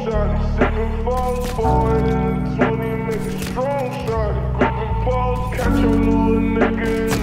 shawty. Sippin' falls forward in the 20, make a strong shawty. Gripping balls, catch your little nigga.